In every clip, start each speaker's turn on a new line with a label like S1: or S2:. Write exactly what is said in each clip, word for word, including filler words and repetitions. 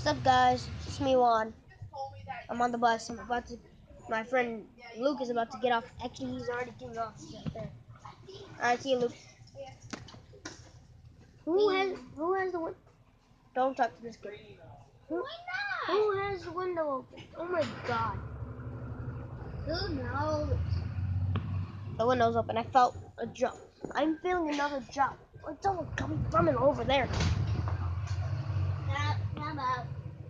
S1: What's up, guys? It's me, Juan. I'm on the bus. I'm about to. My friend Luke is about to get off. Actually, he's already getting off. He's right there. All right, see you, Luke. Who has Who has the window? Don't talk to this kid. Who, who has the window open? Oh my God.
S2: Who knows?
S1: The window's open. I felt a jump. I'm feeling another jump. It's someone coming from it over there.
S2: Not, not out.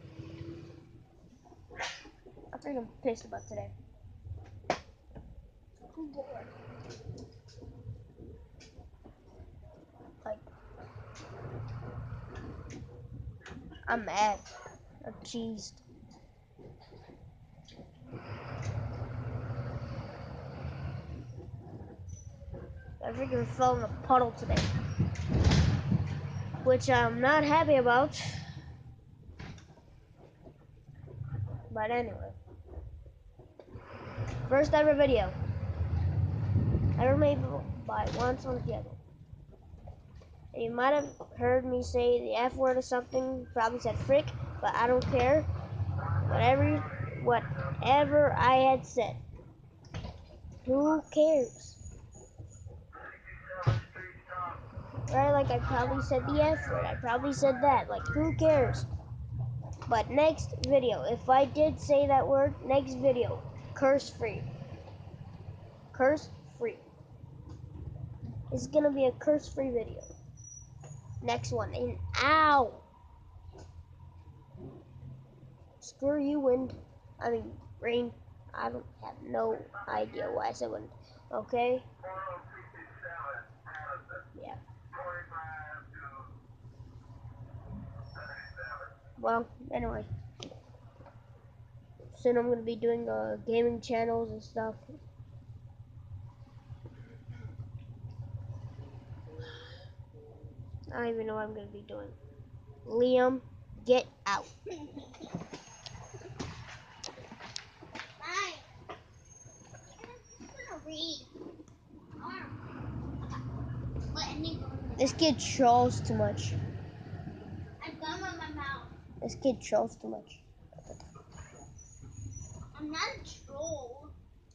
S1: I'm freaking pissed about today. I'm bored. Like, I'm mad. I'm cheesed. I freaking fell in a puddle today, which I'm not happy about. But anyway, first ever video ever made by Once on Piano. And you might have heard me say the F word or something, probably said frick, but I don't care. Whatever, whatever I had said, who cares? Right, like I probably said the F word, I probably said that, like who cares? But next video, if I did say that word, next video, curse free. Curse free. It's gonna be a curse free video. Next one, and ow! Screw you, wind. I mean, rain. I don't have no idea why I said wind. Okay? Yeah. Well, anyway. Soon I'm gonna be doing uh, gaming channels and stuff. I don't even know what I'm gonna be doing. Liam, get out. This kid trolls too much.
S2: I've gum on my mouth.
S1: This kid trolls too much.
S2: I'm not a troll.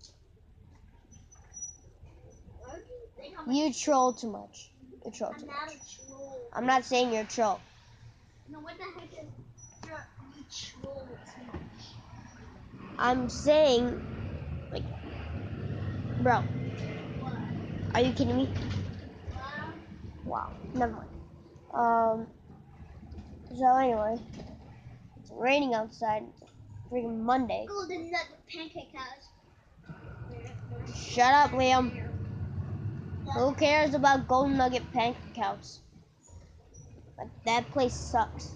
S2: Why do you think I'm
S1: You troll too much. You troll
S2: I'm
S1: too
S2: not
S1: much.
S2: a troll.
S1: I'm not saying you're a troll.
S2: No, what the heck is you're, you troll too much?
S1: I'm saying, like, bro,
S2: What?
S1: are you kidding me?
S2: Wow.
S1: Wow, never mind. Um, so anyway, it's raining outside. It's freaking Monday.
S2: Golden nut pancake house.
S1: Shut up, Liam. Who cares about Golden Nugget Pancake House? Like, that place sucks.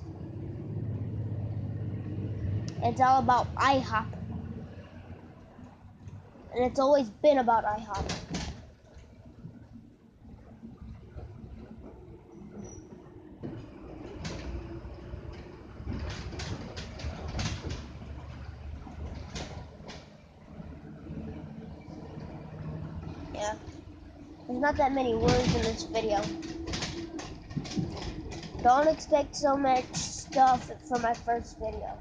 S1: It's all about IHOP. And it's always been about IHOP. Yeah. There's not that many words in this video. Don't expect so much stuff for my first video.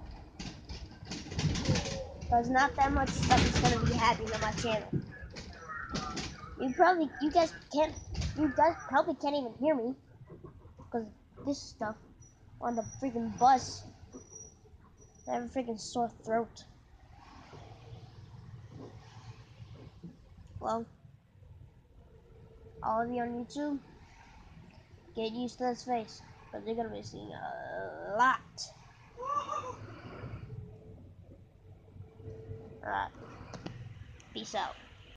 S1: Because not that much stuff is going to be happening on my channel. You probably, you guys can't, you guys probably can't even hear me. Because this stuff on the freaking bus. I have a freaking sore throat. Well, all of you on YouTube, get used to this face. Because you're going to be seeing a lot. Alright. Peace out.